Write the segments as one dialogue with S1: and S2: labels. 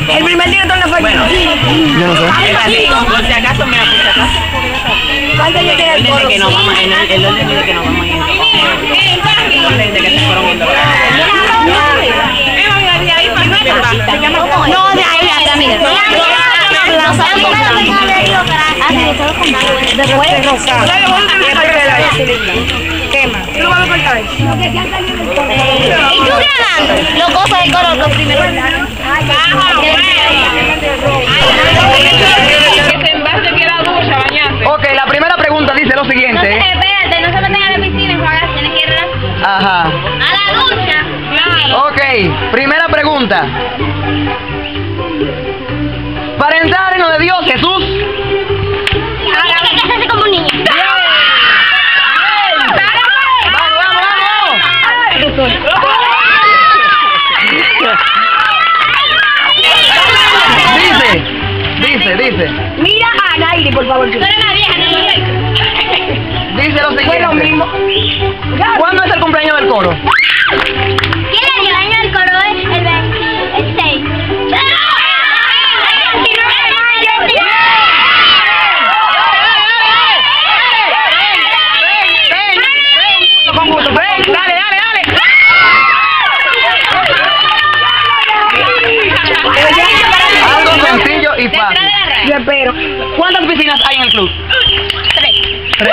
S1: El primer director no fue
S2: Bueno,
S3: Yo no sé.
S2: por si acaso, mira, por si acaso.
S1: ¿Cuánto yo tiene el
S2: Desde
S1: coro?
S2: que nos vamos, el orden dice que nos vamos yendo. Desde que se fueron yendo.
S4: No, de ahí atrás, mira. No saben contar. Después.
S1: Quema. ¿Tú lo vas a cortar?
S4: ¿Y tú grabando? Los cosas del color, los primeros.
S3: Ok, la primera pregunta dice lo siguiente.
S4: Espérate, no se meten a la piscina, enjuagarse, tienes que ir
S3: Ajá.
S4: a la ducha.
S3: Ok, primera pregunta. Para entrar en lo de Dios, Jesús.
S4: Tiene que casarse como un niño. Dice.
S1: Mira a Nairi, por favor.
S4: Tú eres una vieja, no me
S3: Dice lo
S1: Fue lo
S3: siguiente.
S1: mismo.
S3: ¿Cuándo es el cumpleaños del coro?
S4: ¿Quién le dio año del coro? El 6.
S3: Con gusto, ven, dale. Algo sencillo y fácil.
S1: Yo espero.
S3: ¿Cuántas piscinas hay en el club?
S4: 3.
S3: Tres.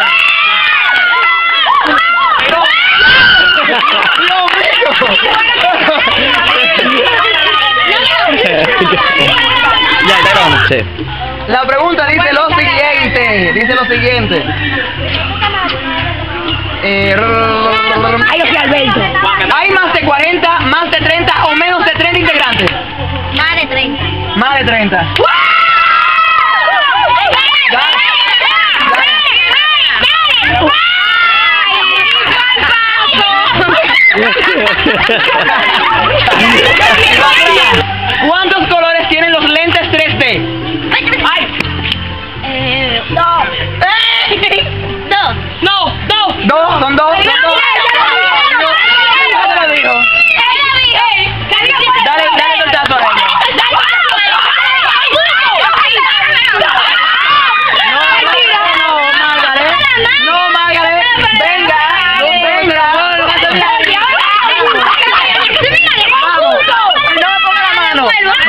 S5: Ya, vamos. Sí.
S3: La pregunta dice lo siguiente.
S1: Ay, yo fui Alberto.
S3: ¿Hay más de 40, más de 30 o menos de 30 integrantes?
S4: Más de 30.
S3: Más de 30. ¿Cuántos colores tienen los lentes 3D? ¡Ay!
S4: Dos.
S3: Dos, son dos. ¿Qué te lo digo? Dale el tazo a ella. No, Margaret. Venga. Vamos. No me ponga la mano.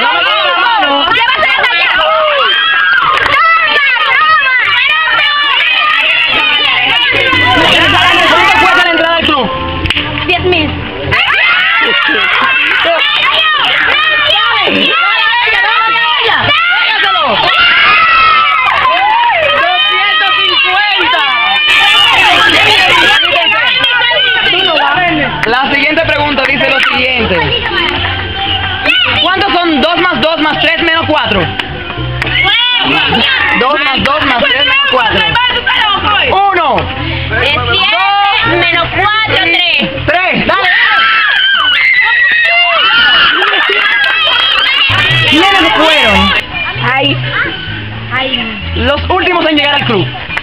S3: ¿Cuánto cuesta la entrada al club?
S4: 10,000.
S3: La siguiente pregunta dice lo siguiente. ¿Cuántos son 2 más 2 más 3 menos 4? 2 más 2 más 3 menos 4. 1.
S4: 7 menos 4, 3.
S3: 3. Dale. ¿Quiénes fueron los últimos en llegar al club?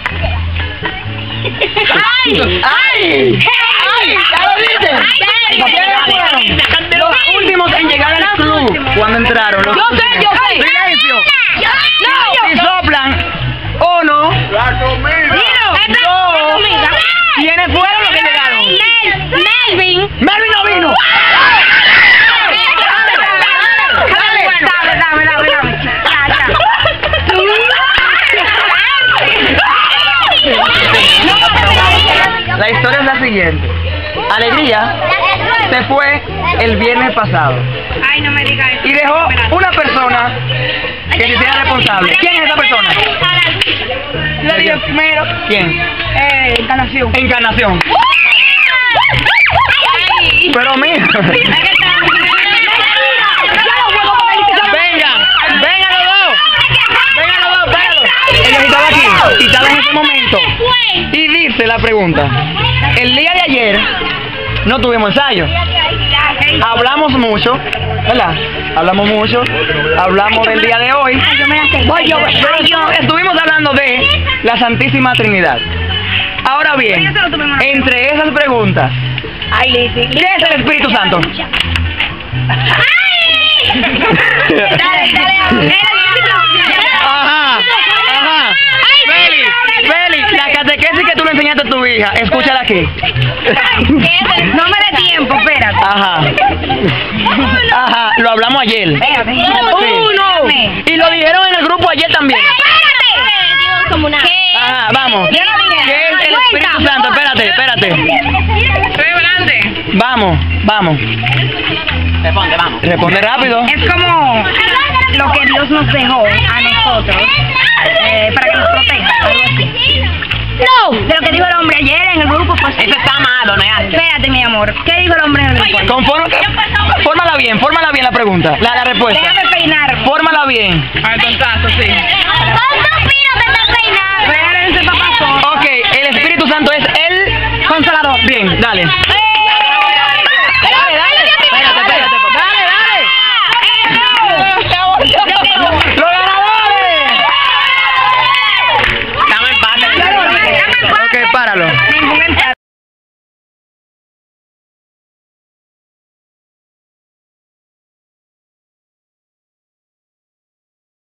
S3: ¡Ay! ¡Ya lo dije! ¿Quiénes fueron los últimos en llegar al club cuando entraron? Yo sé. ¡Silencio! Si soplan o no. ¿Quiénes fueron los que llegaron?
S4: Melvin.
S3: ¡Melvin no vino! La historia es la siguiente. Alegría se fue el viernes pasado
S1: Ay, no me digas eso.
S3: y dejó una persona que se hiciera responsable. ¿Quién es esa persona?
S1: Lo digo primero.
S3: ¿Quién?
S1: Encarnación.
S3: Encarnación. Pero mira. Vengan los dos. Ellos estaban aquí y estaban en ese momento. Y dice la pregunta. El día de ayer no tuvimos ensayo. Hablamos mucho, ¿verdad? Hablamos mucho. Hablamos del día de hoy. Pero estuvimos hablando de la Santísima Trinidad. Ahora bien, entre esas preguntas, ¿qué es el Espíritu Santo? Ajá. Feli, la catequesis que tú le enseñaste a tu hija, escúchala aquí.
S1: No me dé tiempo, espérate.
S3: Ajá, lo hablamos ayer.
S1: Espérate.
S3: Uno. Y lo dijeron en el grupo ayer también. Ajá, vamos. ¿Qué es el Espíritu Santo? Espérate.
S1: Estoy hablando.
S3: Vamos.
S2: Responde, vamos.
S3: Responde rápido.
S1: Es como lo que Dios nos dejó a nosotros para que nos proteja. Algo así. No, de lo que dijo el hombre ayer en el grupo. Pues,
S2: Eso está malo, ¿no es?
S1: espérate, mi amor. ¿Qué dijo el hombre en el grupo?
S3: Fórmala bien la pregunta, la respuesta.
S1: Déjame peinarme.
S3: Fórmala bien.
S1: Al tontazo, sí.
S4: peinado.
S1: Espérense, papá.
S3: Ok, el Espíritu Santo es el
S1: Consolador.
S3: Bien, dale.